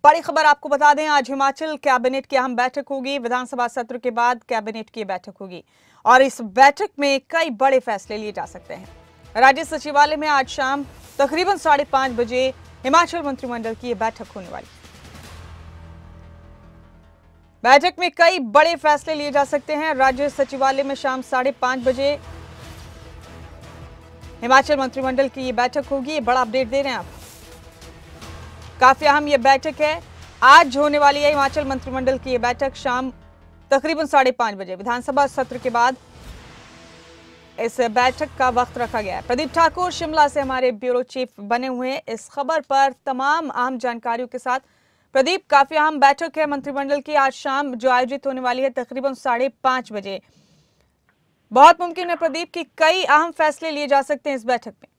बड़ी खबर आपको बता दें, आज हिमाचल कैबिनेट की अहम बैठक होगी। विधानसभा सत्र के बाद कैबिनेट की बैठक होगी और इस बैठक में कई बड़े फैसले लिए जा सकते हैं। राज्य सचिवालय में आज शाम तकरीबन 5:30 बजे हिमाचल मंत्रिमंडल की यह बैठक होने वाली। बैठक में कई बड़े फैसले लिए जा सकते हैं। राज्य सचिवालय में शाम 5:30 बजे हिमाचल मंत्रिमंडल की ये बैठक होगी। ये बड़ा अपडेट दे रहे हैं आप। काफी अहम ये बैठक है। आज होने वाली है हिमाचल मंत्रिमंडल की ये बैठक शाम तकरीबन 5:30 बजे। विधानसभा सत्र के बाद इस बैठक का वक्त रखा गया है। प्रदीप ठाकुर शिमला से हमारे ब्यूरो चीफ बने हुए हैं इस खबर पर तमाम अहम जानकारियों के साथ। प्रदीप, काफी अहम बैठक है मंत्रिमंडल की आज शाम जो आयोजित होने वाली है तकरीबन 5:30 बजे। बहुत मुमकिन है प्रदीप कि कई अहम फैसले लिए जा सकते हैं इस बैठक में।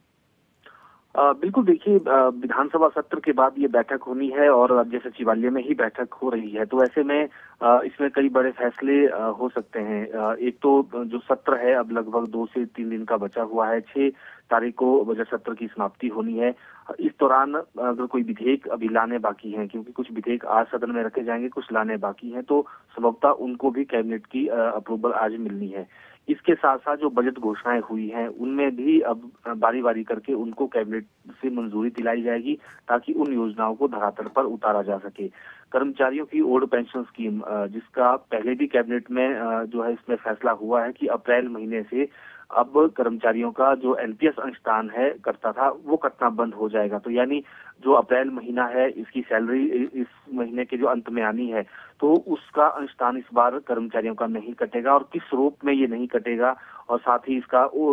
बिल्कुल, देखिए विधानसभा सत्र के बाद ये बैठक होनी है और राज्य सचिवालय में ही बैठक हो रही है, तो ऐसे में इसमें कई बड़े फैसले हो सकते हैं। एक तो जो सत्र है अब लगभग 2 से 3 दिन का बचा हुआ है। 6 तारीख को बजट सत्र की समाप्ति होनी है। इस दौरान अगर कोई विधेयक अभी लाने बाकी हैं, क्योंकि कुछ विधेयक आज सदन में रखे जाएंगे, कुछ लाने बाकी हैं, तो संभवतः उनको भी कैबिनेट की अप्रूवल आज मिलनी है। इसके साथ साथ जो बजट घोषणाएं हुई हैं उनमें भी अब बारी बारी करके उनको कैबिनेट से मंजूरी दिलाई जाएगी ताकि उन योजनाओं को धरातल पर उतारा जा सके। कर्मचारियों की ओल्ड पेंशन स्कीम, जिसका पहले भी कैबिनेट में जो है इसमें फैसला हुआ है कि अप्रैल महीने से अब कर्मचारियों का जो एनपीएस अंशदान है कटता था वो कटना बंद हो जाएगा। तो यानी जो अप्रैल महीना है इसकी सैलरी इस महीने के जो अंत में आनी है तो उसका अंशदान इस बार कर्मचारियों का नहीं कटेगा और किस रूप में ये नहीं कटेगा और साथ ही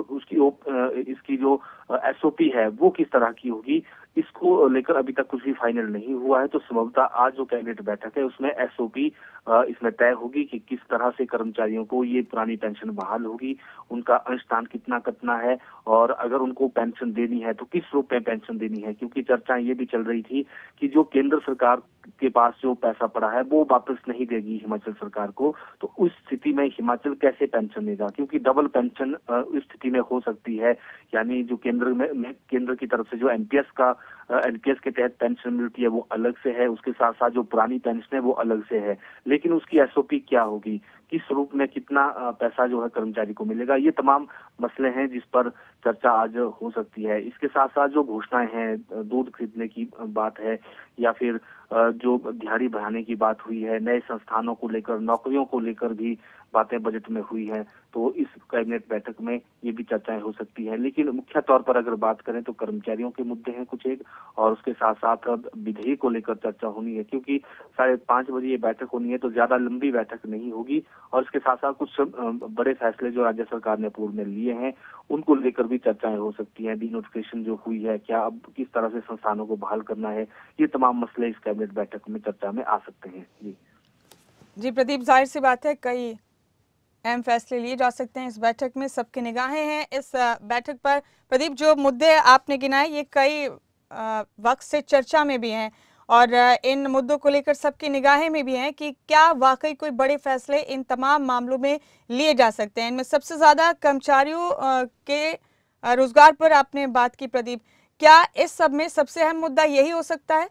इसकी जो एसओपी है वो किस तरह की होगी, इसको लेकर अभी तक कुछ भी फाइनल नहीं हुआ है। तो संभवतः आज जो कैबिनेट बैठक है उसमें एसओपी इसमें तय होगी कि किस तरह से कर्मचारियों को ये पुरानी पेंशन बहाल होगी, उनका अंशदान कितना कटना है और अगर उनको पेंशन देनी है तो किस रूप में पेंशन देनी है। क्योंकि चर्चाएं ये भी चल रही थी कि जो केंद्र सरकार के पास जो पैसा पड़ा है वो वापस नहीं देगी हिमाचल सरकार को, तो उस स्थिति में हिमाचल कैसे पेंशन देगा, क्योंकि डबल पेंशन इस स्थिति में हो सकती है। यानी जो केंद्र की तरफ से जो एनपीएस के तहत पेंशन मिलती है वो अलग से है, उसके साथ साथ जो पुरानी पेंशन है वो अलग से है, लेकिन उसकी एसओपी क्या होगी, किस रूप में कितना पैसा जो है कर्मचारी को मिलेगा, ये तमाम मसले हैं जिस पर चर्चा आज हो सकती है। इसके साथ साथ जो घोषणाएं हैं, दूध खरीदने की बात है या फिर जो दिहाड़ी बढ़ाने की बात हुई है, नए संस्थानों को लेकर, नौकरियों को लेकर भी बातें बजट में हुई हैं, तो इस कैबिनेट बैठक में ये भी चर्चाएं हो सकती हैं। लेकिन मुख्य तौर पर अगर बात करें तो कर्मचारियों के मुद्दे हैं कुछ एक, और उसके साथ साथ अब विधेयक को लेकर चर्चा होनी है, क्योंकि 5:30 बजे ये बैठक होनी है तो ज्यादा लंबी बैठक नहीं होगी। और इसके साथ साथ कुछ बड़े फैसले जो राज्य सरकार ने पूर्व में लिए हैं उनको लेकर भी चर्चाएं हो सकती हैं। डीनोटिफिकेशन जो हुई है, क्या अब किस तरह से संस्थानों को बहाल करना है, ये तमाम मसले इस कैबिनेट बैठक में चर्चा में आ सकते हैं। जी प्रदीप, जाहिर सी बात है कई अहम फैसले लिए जा सकते हैं इस बैठक में। सबकी निगाहें हैं इस बैठक पर। प्रदीप, जो मुद्दे आपने गिनाए ये कई वक्त से चर्चा में भी हैं और इन मुद्दों को लेकर सबकी निगाहें में भी हैं कि क्या वाकई कोई बड़े फैसले इन तमाम मामलों में लिए जा सकते हैं। इनमें सबसे ज्यादा कर्मचारियों के रोजगार पर आपने बात की प्रदीप, क्या इस सब में सबसे अहम मुद्दा यही हो सकता है?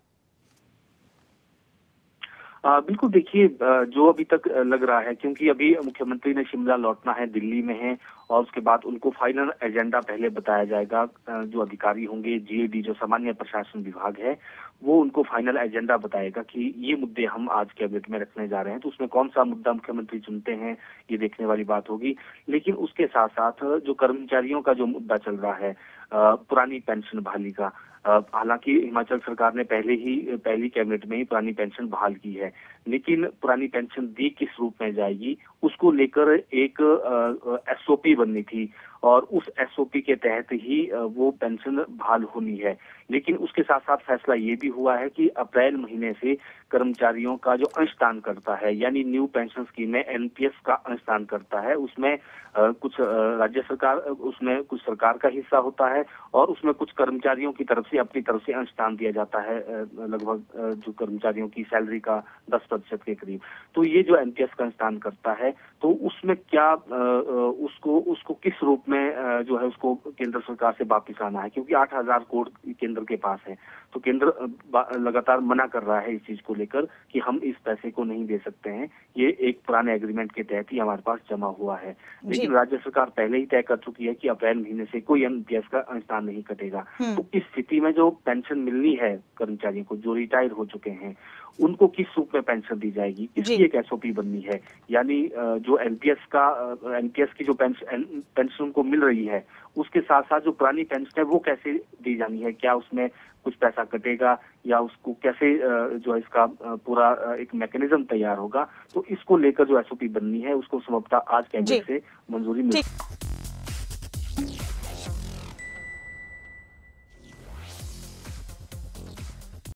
बिल्कुल, देखिए जो अभी तक लग रहा है, क्योंकि अभी मुख्यमंत्री ने शिमला लौटना है, दिल्ली में है और उसके बाद उनको फाइनल एजेंडा पहले बताया जाएगा। जो अधिकारी होंगे, जीएडी जो सामान्य प्रशासन विभाग है, वो उनको फाइनल एजेंडा बताएगा कि ये मुद्दे हम आज कैबिनेट में रखने जा रहे हैं। तो उसमें कौन सा मुद्दा मुख्यमंत्री चुनते हैं ये देखने वाली बात होगी। लेकिन उसके साथ साथ जो कर्मचारियों का जो मुद्दा चल रहा है, पुरानी पेंशन बहाली का, हालांकि हिमाचल सरकार ने पहली कैबिनेट में ही पुरानी पेंशन बहाल की है, लेकिन पुरानी पेंशन दी किस रूप में जाएगी उसको लेकर एक एसओपी बननी थी और उस एसओपी के तहत ही वो पेंशन बहाल होनी है। लेकिन उसके साथ साथ फैसला ये भी हुआ है कि अप्रैल महीने से कर्मचारियों का जो अंशदान करता है, यानी न्यू पेंशन स्कीम में एनपीएस का अंशदान करता है, उसमें कुछ राज्य सरकार, उसमें कुछ सरकार का हिस्सा होता है और उसमें कुछ कर्मचारियों की तरफ से अपनी तरफ से अंशदान दिया जाता है, लगभग जो कर्मचारियों की सैलरी का 10% के करीब। तो ये जो एनपीएस का अंशदान करता है तो उसमें क्या उसको किस रूप में जो है उसको केंद्र सरकार से वापिस आना है, क्योंकि 8,000 करोड़ केंद्र के पास है। तो केंद्र लगातार मना कर रहा है इस चीज को लेकर कि हम इस पैसे को नहीं दे सकते हैं, ये एक पुराने एग्रीमेंट के तहत ही हमारे पास जमा हुआ है। लेकिन राज्य सरकार पहले ही तय कर चुकी है कि अप्रैल महीने से कोई एनपीएस का अनुदान नहीं कटेगा। तो इस स्थिति में जो पेंशन मिलनी है कर्मचारियों को जो रिटायर हो चुके हैं, उनको किस रूप में पेंशन दी जाएगी, इसकी एक एसओपी बननी है। यानी जो एनपीएस की जो पेंशन उनको मिल रही है, उसके साथ साथ जो पुरानी पेंशन है वो कैसे दी जानी है, क्या उसमें कुछ पैसा कटेगा या उसको कैसे जो है इसका पूरा एक मैकेनिज्म तैयार होगा। तो इसको लेकर जो एसओपी बननी है उसको संभवतः आज कैबिनेट से मंजूरी मिल